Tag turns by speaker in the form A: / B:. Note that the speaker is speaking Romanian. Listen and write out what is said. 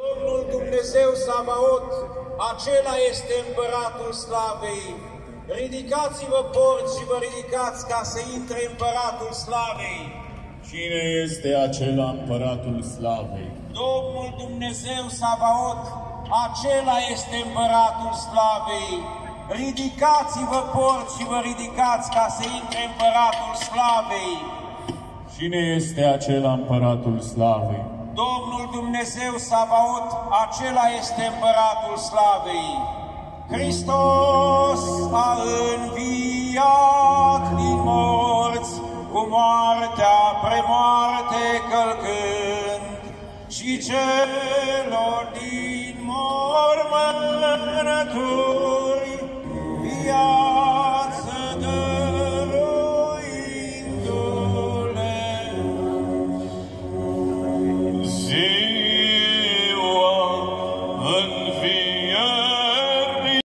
A: Domnul Dumnezeu Sabaot, acela este Împăratul Slavei. Ridicați-vă porți și vă ridicați ca să intre Împăratul Slavei.
B: Cine este acela Împăratul Slavei?
A: Domnul Dumnezeu Sabaot, acela este Împăratul Slavei. Ridicați-vă porți și vă ridicați ca să intre Împăratul Slavei.
B: Cine este acela Împăratul Slavei?
A: Domnul Dumnezeu Sabaot, acela este Împăratul Slavei. Hristos a înviat din morți, cu moartea premoarte călcând, și celor din mormânturi viață dăruindu-le.
B: Ziua